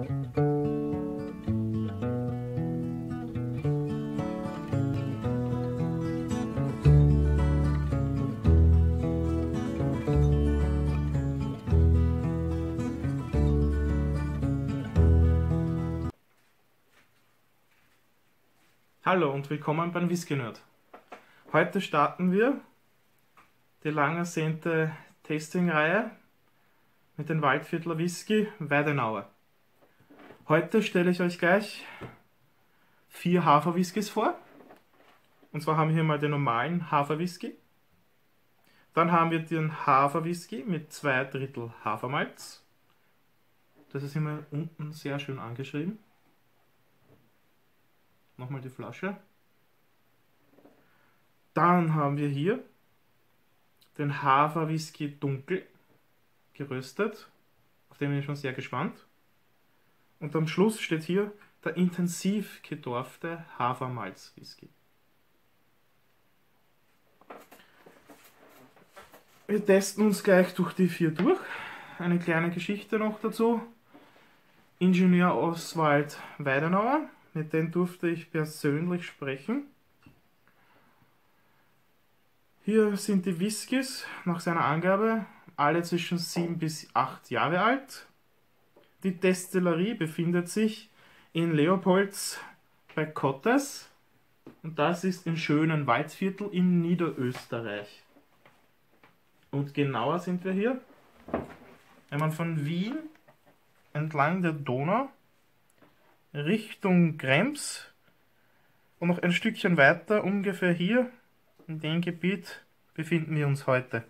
Hallo und willkommen beim Whisky Nerd. Heute starten wir die lang ersehnte Tasting-Reihe mit dem Waldviertler Whisky Weidenauer. Heute stelle ich euch gleich 4 Hafer-Whiskys vor. Und zwar haben wir hier mal den normalen Hafer-Whisky. Dann haben wir den Hafer-Whisky mit 2/3 Hafermalz. Das ist immer unten sehr schön angeschrieben. Nochmal die Flasche. Dann haben wir hier den Hafer-Whisky dunkel geröstet. Auf den bin ich schon sehr gespannt. Und am Schluss steht hier der intensiv gedorfte Hafermalz-Whisky. Wir testen uns gleich durch die 4 durch. Eine kleine Geschichte noch dazu. Ingenieur Oswald Weidenauer. Mit dem durfte ich persönlich sprechen. Hier sind die Whiskys nach seiner Angabe alle zwischen 7 bis 8 Jahre alt. Die Destillerie befindet sich in Leopolds bei Kottes und das ist im schönen Waldviertel in Niederösterreich. Und genauer sind wir hier, wenn man von Wien entlang der Donau Richtung Krems und noch ein Stückchen weiter, ungefähr hier, in dem Gebiet, befinden wir uns heute.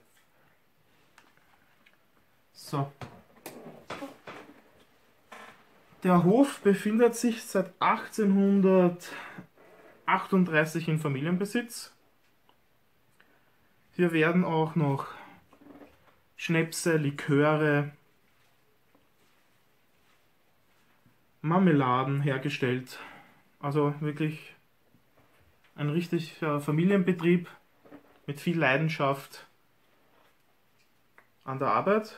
So. Der Hof befindet sich seit 1838 in Familienbesitz. Hier werden auch noch Schnäpse, Liköre, Marmeladen hergestellt. Also wirklich ein richtiger Familienbetrieb mit viel Leidenschaft an der Arbeit.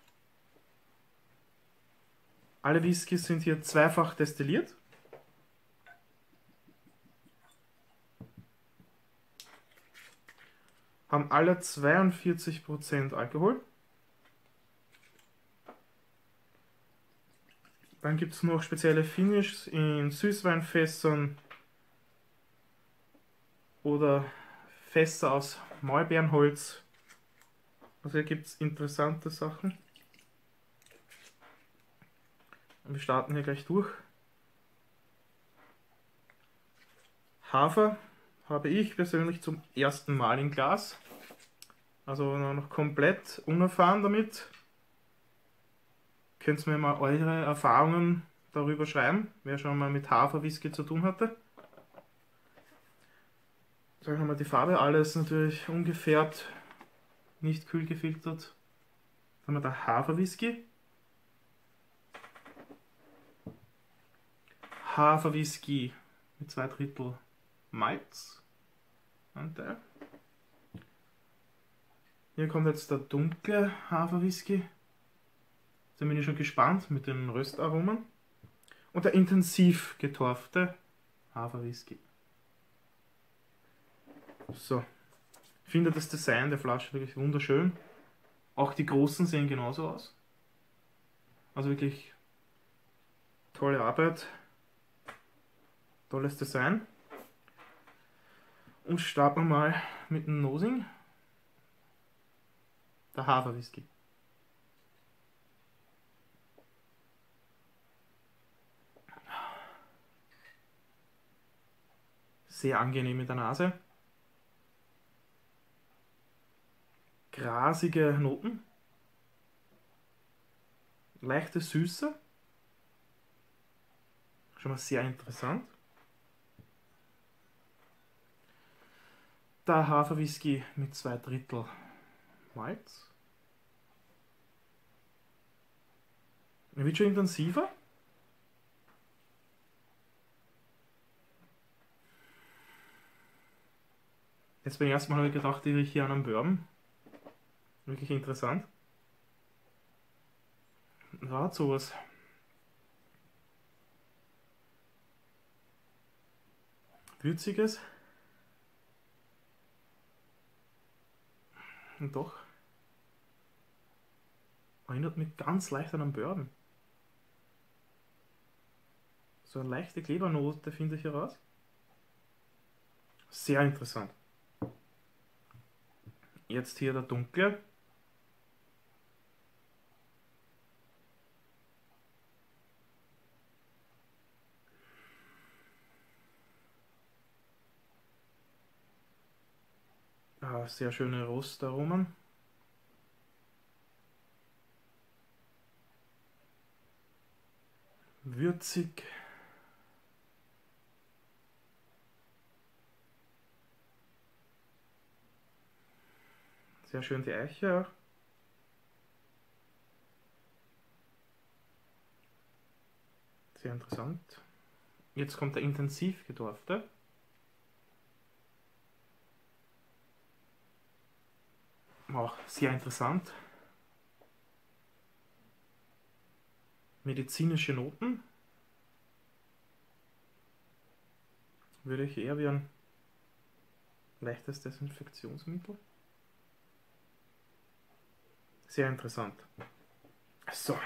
Alle Whiskys sind hier zweifach destilliert. Haben alle 42% Alkohol. Dann gibt es noch spezielle Finishes in Süßweinfässern oder Fässer aus Maulbeerenholz. Also hier gibt es interessante Sachen. Und wir starten hier gleich durch. Hafer habe ich persönlich zum ersten Mal im Glas. Also noch komplett unerfahren damit. Könnt ihr mir mal eure Erfahrungen darüber schreiben, wer schon mal mit Hafer-Whisky zu tun hatte. Sagen wir mal die Farbe, alles natürlich ungefärbt, nicht kühl gefiltert. Dann haben wir der Hafer-Whisky. Hafer-Whisky mit 2/3 Malz. Anteil. Hier kommt jetzt der dunkle Hafer-Whisky. Da bin ich schon gespannt mit den Röstaromen. Und der intensiv getorfte Hafer-Whisky. So. Ich finde das Design der Flasche wirklich wunderschön. Auch die großen sehen genauso aus. Also wirklich tolle Arbeit. Tolles Design. Und starten wir mal mit dem Nosing. Der Hafer-Whisky. Sehr angenehm mit der Nase. Grasige Noten. Leichte Süße. Schon mal sehr interessant. Der Hafer-Whisky mit 2/3 Malz. Er wird schon intensiver. Jetzt beim ersten Mal habe ich gedacht, ich rieche hier an einem Bourbon. Wirklich interessant. Ja, hat sowas. Würziges. Und doch erinnert mich ganz leicht an einen Bourbon. So eine leichte Klebernote finde ich heraus. Sehr interessant. Jetzt hier der dunkle. Sehr schöne Rostaromen. Würzig. Sehr schön die Eiche auch. Sehr interessant. Jetzt kommt der intensiv gedorfte. Auch sehr interessant. Medizinische Noten. Würde ich eher wie ein leichtes Desinfektionsmittel. Sehr interessant. So.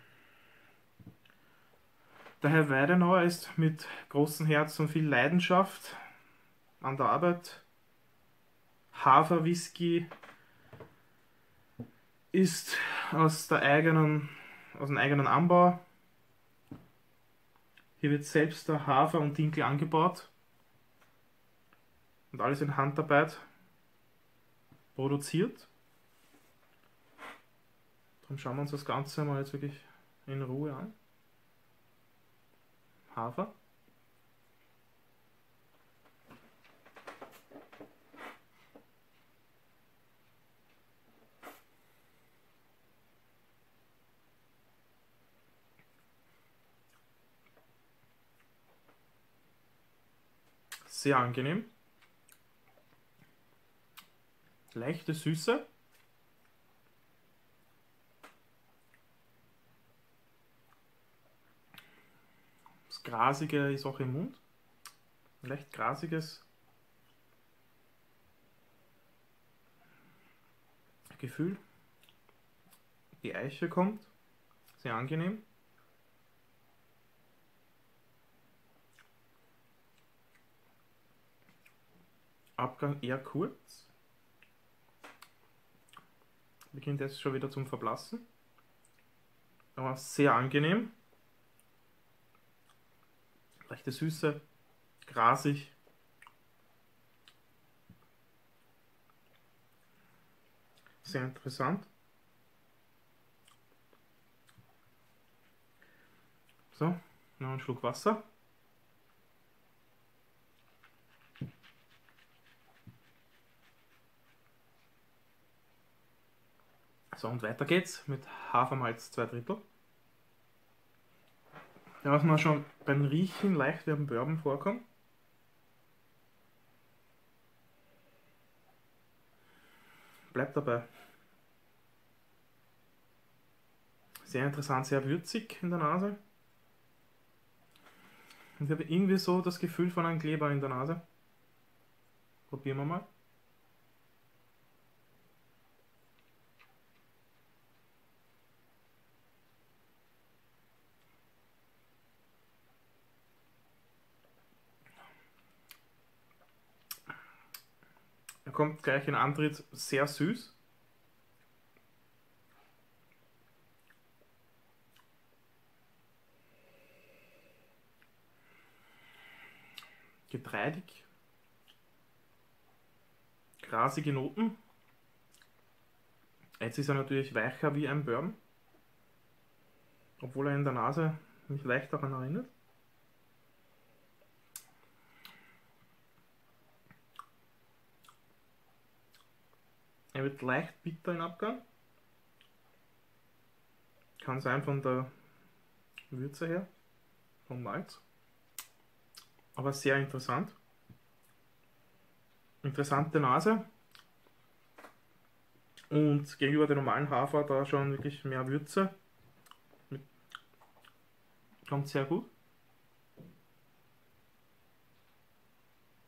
Der Herr Weidenauer ist mit großem Herz und viel Leidenschaft an der Arbeit. Haferwhisky ist aus dem eigenen Anbau. Hier wird selbst der Hafer und Dinkel angebaut und alles in Handarbeit produziert. Darum schauen wir uns das Ganze mal jetzt wirklich in Ruhe an. Hafer. Sehr angenehm. Leichte Süße. Das Grasige ist auch im Mund. Ein leicht grasiges Gefühl. Die Eiche kommt. Sehr angenehm. Abgang eher kurz. Beginnt jetzt schon wieder zum Verblassen. Aber sehr angenehm. Leichte Süße, grasig. Sehr interessant. So, noch einen Schluck Wasser. So, und weiter geht's mit Hafermalz 2/3. Ja, was man schon beim Riechen leicht wie am Bourbon vorkommt. Bleibt dabei. Sehr interessant, sehr würzig in der Nase. Und ich habe irgendwie so das Gefühl von einem Kleber in der Nase. Probieren wir mal. Er kommt gleich in Antritt sehr süß. Getreidig. Grasige Noten. Jetzt ist er natürlich weicher wie ein Bourbon. Obwohl er in der Nase mich leicht daran erinnert. Er wird leicht bitter im Abgang. Kann sein von der Würze her, vom Malz. Aber sehr interessant. Interessante Nase. Und gegenüber dem normalen Hafer da schon wirklich mehr Würze. Kommt sehr gut.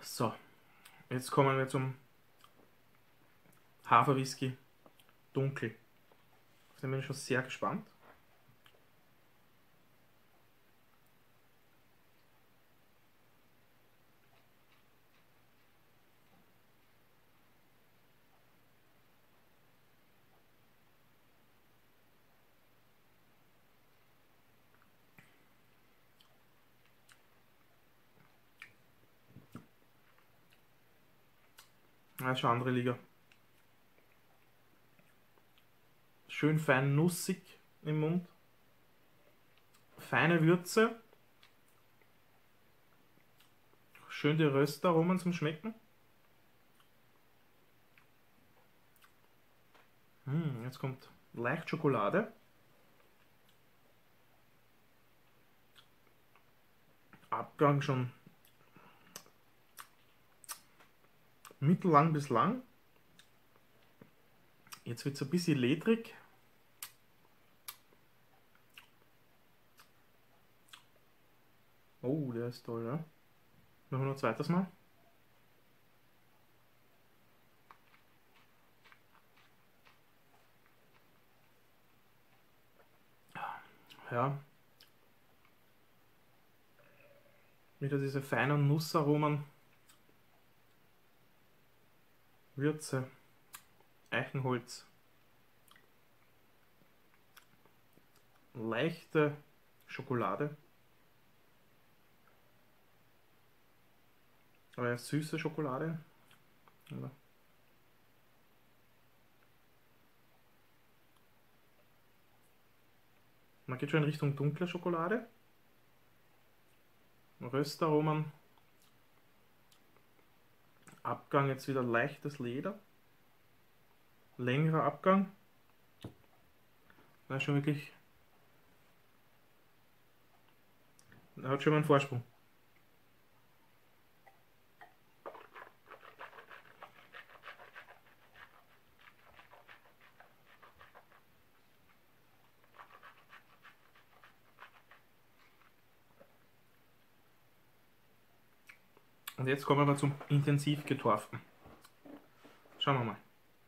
So, jetzt kommen wir zum Haferwhisky dunkel. Da bin ich schon sehr gespannt. Das ist schon eine andere Liga. Schön fein nussig im Mund. Feine Würze. Schön die Röstaromen zum Schmecken. Jetzt kommt leicht Schokolade. Abgang schon mittellang bis lang. Jetzt wird es ein bisschen ledrig. Oh, der ist toll, ja. Machen wir noch ein zweites Mal. Ja. Wieder diese feinen Nussaromen. Würze. Eichenholz. Leichte Schokolade. Aber ja, süße Schokolade. Ja. Man geht schon in Richtung dunkle Schokolade. Röstaromen. Abgang jetzt wieder leichtes Leder. Längerer Abgang. Da ist schon wirklich. Da hat schon mal einen Vorsprung. Und jetzt kommen wir zum intensiv getorften. Schauen wir mal.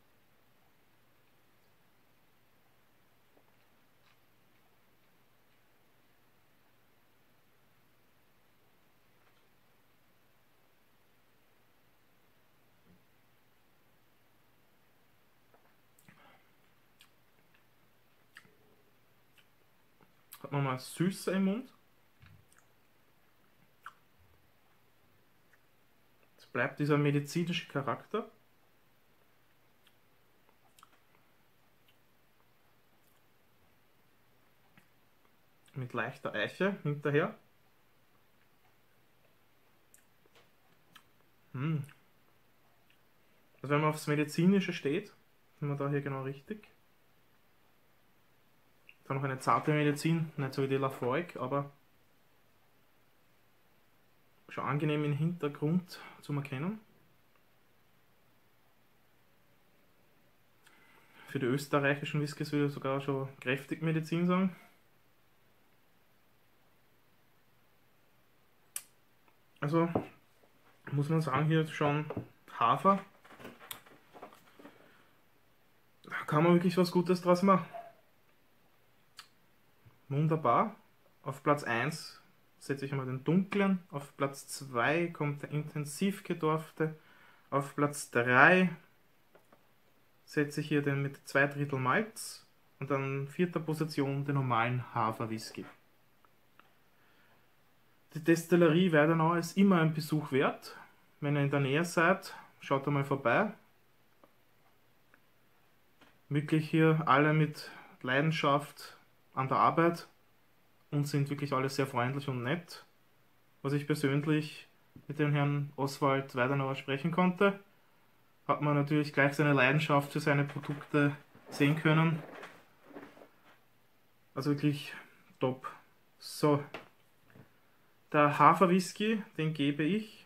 Hat man mal Süße im Mund. Es bleibt dieser medizinische Charakter. Mit leichter Eiche hinterher. Also wenn man aufs Medizinische steht, sind wir da hier genau richtig. Dann noch eine zarte Medizin, nicht so wie die Lafroig, aber schon angenehm im Hintergrund zu erkennen. Für die österreichischen Whiskys würde ich sogar schon kräftig Medizin sagen. Also muss man sagen, hier schon Hafer. Da kann man wirklich was Gutes draus machen. Wunderbar. Auf Platz 1 setze ich einmal den dunklen. Auf Platz 2 kommt der intensiv gedorfte. Auf Platz 3 setze ich hier den mit 2 Drittel Malz. Und an vierter Position den normalen Haferwhisky. Die Destillerie Weidenau ist immer ein Besuch wert. Wenn ihr in der Nähe seid, schaut einmal vorbei. Wirklich hier alle mit Leidenschaft an der Arbeit und sind wirklich alle sehr freundlich und nett. Was ich persönlich mit dem Herrn Oswald Weidenauer sprechen konnte, hat man natürlich gleich seine Leidenschaft für seine Produkte sehen können. Also wirklich top. So, der Haferwhisky, den gebe ich.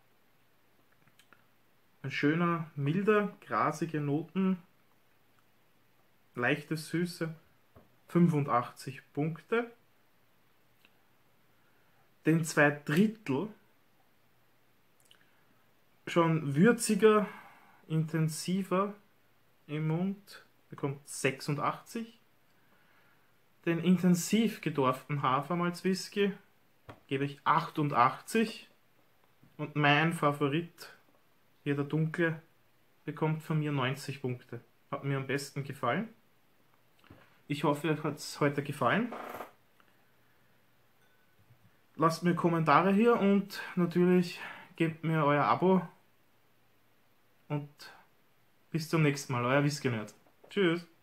Ein schöner, milder, grasige Noten, leichte Süße, 85 Punkte. Den 2 Drittel schon würziger, intensiver im Mund, bekommt 86. Den intensiv gedorften Hafermalz-Whisky gebe ich 88. Und mein Favorit, hier der dunkle, bekommt von mir 90 Punkte. Hat mir am besten gefallen. Ich hoffe, euch hat es heute gefallen. Lasst mir Kommentare hier und natürlich gebt mir euer Abo. Und bis zum nächsten Mal, euer Whisky Nerd. Tschüss.